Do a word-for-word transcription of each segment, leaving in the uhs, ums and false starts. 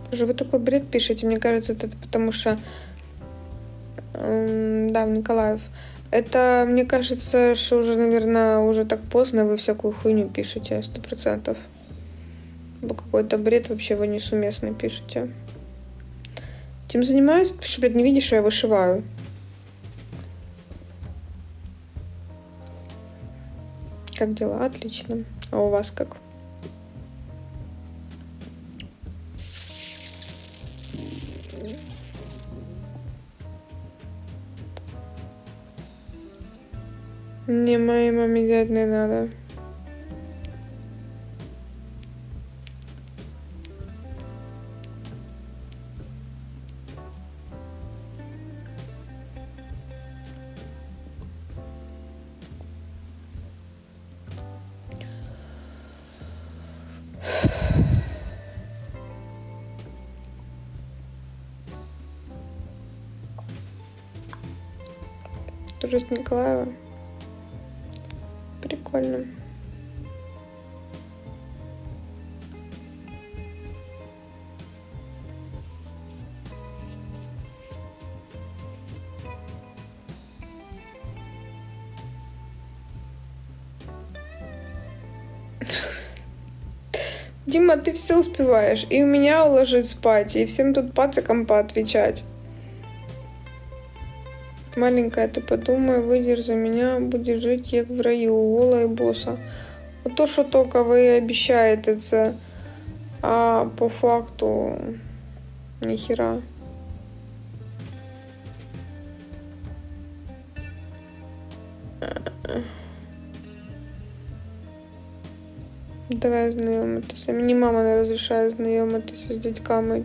Уже вы такой бред пишете, мне кажется, это потому что... Эм, да, в Николаев. Это, мне кажется, что уже, наверное, уже так поздно, вы всякую хуйню пишете, сто процентов. Какой-то бред вообще вы несуместно пишете. Чем занимаюсь? Ты что, блядь, не видишь, что я вышиваю? Как дела? Отлично. А у вас как? Мне моей маме взять не надо. Тоже с Николаева. Прикольно. Дима, ты все успеваешь. И у меня уложить спать, и всем тут пацакам поотвечать. Маленькая, ты подумай, выйдешь за меня, будешь жить як в раю, гола и босса. А то, что только вы обещаете, это, а по факту нихера. Давай знайомитися. Мені мама не розрішає знайомитися з дядьками.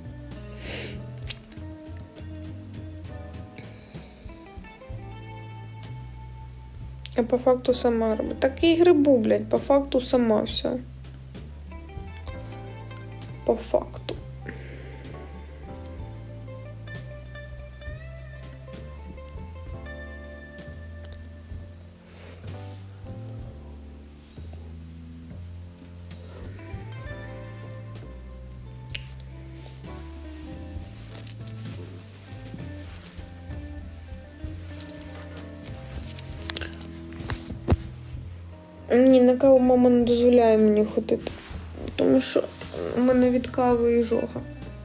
А по факту сама робить. Так і грибу, блядь, по факту сама все. По факту. Ні на каву мама не дозволяє мені ходити, тому що у мене від кави і жога.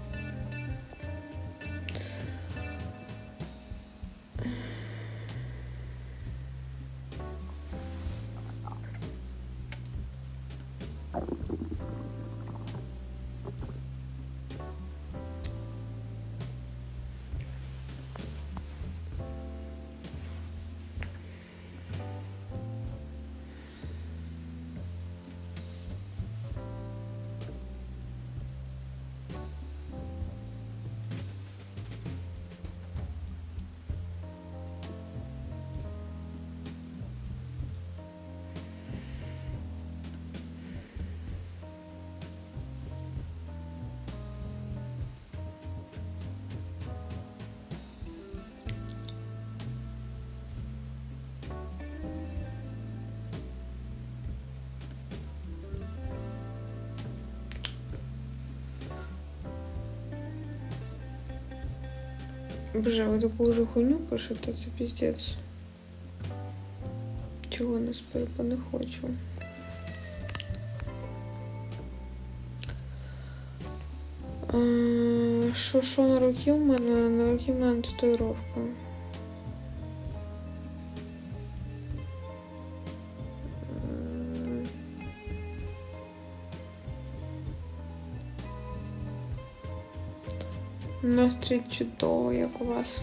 Боже, вы такую же хуйню пишете, це пиздец. Чого не сперпа не хочу. Що, що на руки у мене? На руки у мене татуїровка. Настрій чудово, як у вас.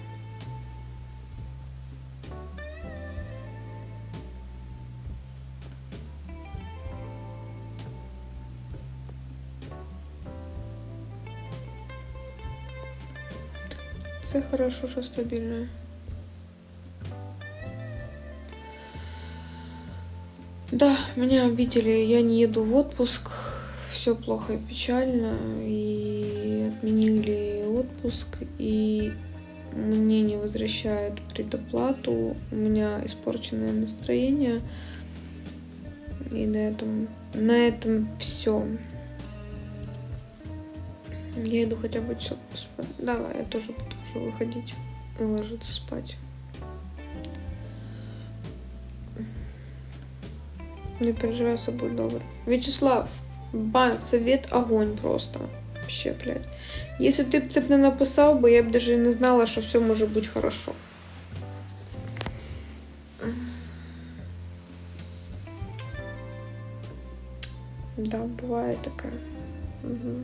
Це хорошо, що стабільно. Да, меня обидели, я не еду в отпуск, все плохо и печально, и отменили отпуск, и мне не возвращают предоплату, у меня испорченное настроение, и на этом, на этом все. Я иду хотя бы часок поспать. Давай, я тоже буду уже выходить и ложиться спать. Не переживай, все будет добре. Вячеслав, бан, совет огонь просто. Вообще, блядь. Если ты б це б не написав би, я б даже не знала, що все може бути хорошо. Да, бывает такая. Угу.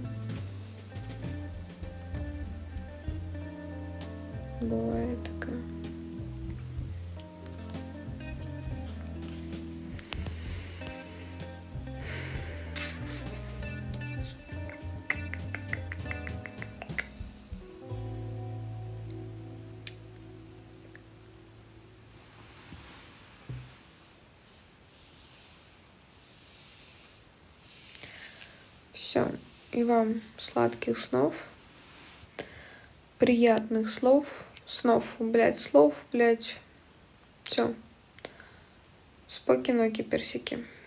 Бывает такая. Все. И вам сладких снов. Приятных слов. Снов, блядь, слов, блядь. Все. Спокойной, персики.